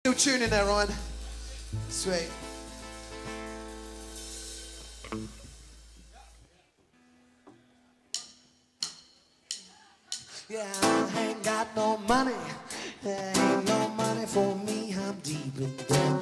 New tune in there, Ryan. Sweet. Yeah, I ain't got no money. There ain't no money for me. I'm deep in debt.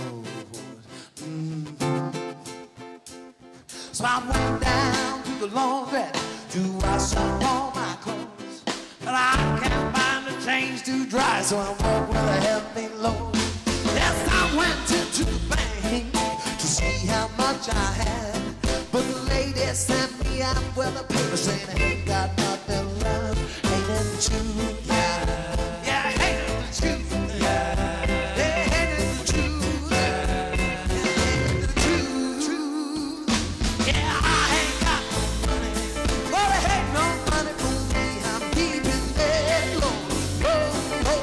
So I went down to the laundry to wash up all my clothes, but I can't find the change to dry, so I walk with a heavy load. Yes, I went into the bank to see how much I had, but the lady sent me out with a paper saying I ain't got nothing left. Ain't it the truth? Yeah, ain't it the truth? Yeah, ain't it the truth? Ain't it the truth? Yeah, I ain't got no money, but I ain't no money for me. I'm keeping it low, low, low.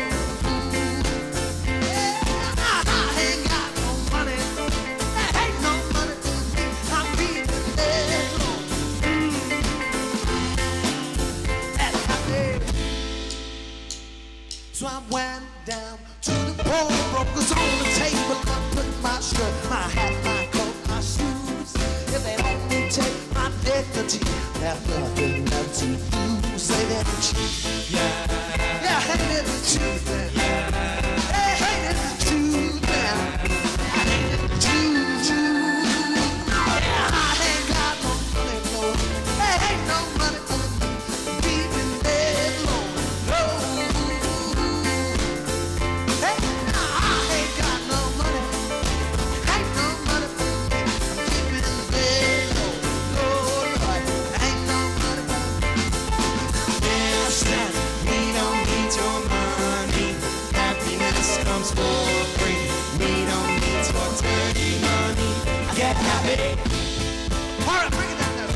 Yeah, I ain't got no money, there ain't no money for me. I'm keeping it low. That's happy. So I went down to the pawnbrokers on the table. I put my shirt, my hat, my coat, my shoes. If they only take my dignity, there's nothing left to lose. Say that the truth. Yeah, ain't it the truth, man? Hey, ain't it the truth, man? Ain't it the truth? Yeah, I ain't got no money, no. There ain't no money for me. Keeping it low, low. Hey, I ain't got no money. Ain't no money for me. Keeping it low, low, Lord. Ain't no money for me. Yes, that we don't need your money. Happiness comes for free. We don't need your dirty money. Get happy. All right, bring it down there.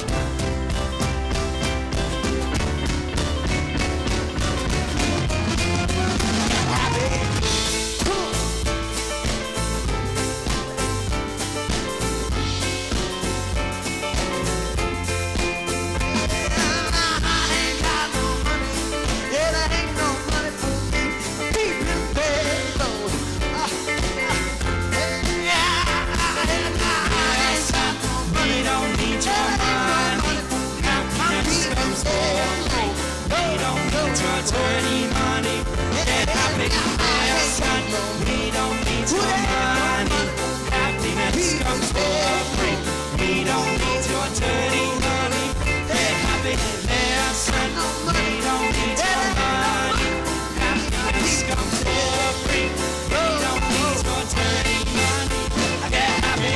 We don't need your money. Happiness comes for free. We don't need your dirty money. Get happy. Yes, son. We don't need your money. Happiness comes for free. We don't need your dirty money. Get happy. Yes, son. We don't need your money. Happiness comes for free. We don't need your dirty money. Get happy.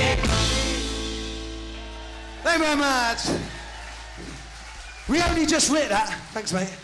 Thank you very much. We only just writ that. Thanks, mate.